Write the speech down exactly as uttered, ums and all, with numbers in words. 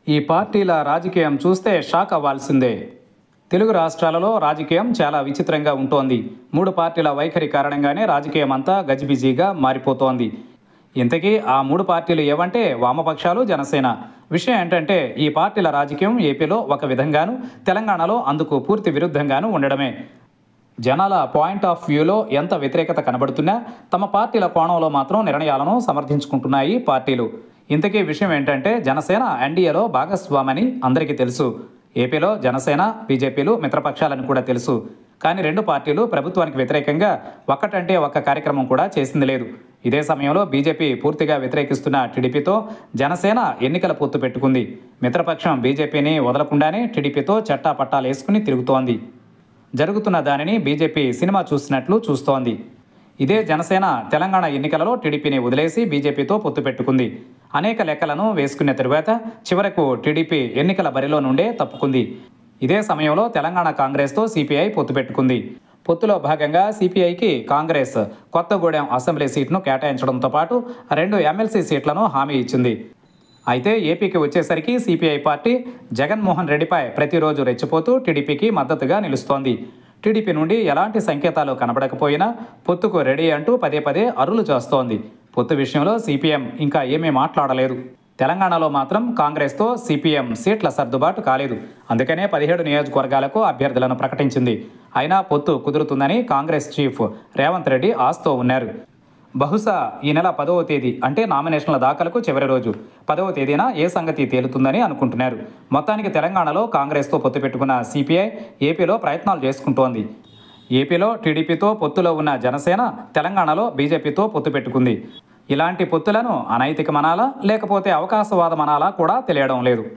ఈ పార్టీల రాజకీయం చూస్తే షాక్ అవ్వాల్సిందే. తెలుగు రాష్ట్రాలలో రాజకీయం చాలా విచిత్రంగా ఉంటోంది. మూడు పార్టీల వైఖరి కారణంగానే రాజకీయం అంతా గజిబిజిగా మారిపోతోంది. ఇంతకీ ఆ మూడు పార్టీలు ఏవంటే వామపక్షాలు, జనసేన. విషయం ఏంటంటే ఈ పార్టీల రాజకీయం ఏపీలో ఒక విధంగాను, తెలంగాణలో అందుకు పూర్తి విరుద్ధంగాను ఉండడమే. జనాల పాయింట్ ఆఫ్ వ్యూలో ఎంత వ్యతిరేకత కనబడుతున్నా తమ పార్టీల కోణంలో మాత్రం నిర్ణయాలను సమర్థించుకుంటున్నాయి పార్టీలు. ఇంతకీ విషయం ఏంటంటే జనసేన ఎన్డీఏలో భాగస్వామని అందరికీ తెలుసు. ఏపీలో జనసేన, బీజేపీలు మిత్రపక్షాలని కూడా తెలుసు. కానీ రెండు పార్టీలు ప్రభుత్వానికి వ్యతిరేకంగా ఒక్కటంటే ఒక్క కార్యక్రమం కూడా చేసింది లేదు. ఇదే సమయంలో బీజేపీ పూర్తిగా వ్యతిరేకిస్తున్న టీడీపీతో జనసేన ఎన్నికల పొత్తు పెట్టుకుంది. మిత్రపక్షం బీజేపీని వదలకుండానే టీడీపీతో చట్టా పట్టాలు వేసుకుని తిరుగుతోంది. జరుగుతున్న దానిని బీజేపీ సినిమా చూసినట్లు చూస్తోంది. ఇదే జనసేన తెలంగాణ ఎన్నికలలో టీడీపీని వదిలేసి బీజేపీతో పొత్తు పెట్టుకుంది. అనేక లెక్కలను వేసుకున్న తరువాత చివరకు టీడీపీ ఎన్నికల బరిలో నుండే తప్పుకుంది. ఇదే సమయంలో తెలంగాణ కాంగ్రెస్తో సిపిఐ పొత్తు పెట్టుకుంది. పొత్తులో భాగంగా సిపిఐకి కాంగ్రెస్ కొత్తగూడెం అసెంబ్లీ సీట్ను కేటాయించడంతో పాటు రెండు ఎమ్మెల్సీ సీట్లను హామీ ఇచ్చింది. అయితే ఏపీకి వచ్చేసరికి సిపిఐ పార్టీ జగన్మోహన్ రెడ్డిపై ప్రతిరోజు రెచ్చిపోతూ టీడీపీకి మద్దతుగా నిలుస్తోంది. టీడీపీ నుండి ఎలాంటి సంకేతాలు కనబడకపోయినా పొత్తుకు రెడీ అంటూ పదే పదే అరులు చేస్తోంది. పొత్తు విషయంలో సిపిఎం ఇంకా ఏమీ మాట్లాడలేదు. తెలంగాణలో మాత్రం కాంగ్రెస్తో సిపిఎం సీట్ల సర్దుబాటు కాలేదు. అందుకనే పదిహేడు నియోజకవర్గాలకు అభ్యర్థులను ప్రకటించింది. అయినా పొత్తు కుదురుతుందని కాంగ్రెస్ చీఫ్ రేవంత్ రెడ్డి ఆశతో ఉన్నారు. బహుశా ఈ నెల పదవ తేదీ అంటే నామినేషన్ల దాఖలకు చివరి రోజు పదవ తేదీన ఏ సంగతి తేలుతుందని అనుకుంటున్నారు. మొత్తానికి తెలంగాణలో కాంగ్రెస్తో పొత్తు పెట్టుకున్న సిపిఐ ఏపీలో ప్రయత్నాలు చేసుకుంటోంది. ఏపీలో టీడీపీతో పొత్తులో ఉన్న జనసేన తెలంగాణలో బీజేపీతో పొత్తు పెట్టుకుంది. ఇలాంటి పొత్తులను అనైతికమనాలా లేకపోతే అవకాశవాదమనాలా కూడా తెలియడం లేదు.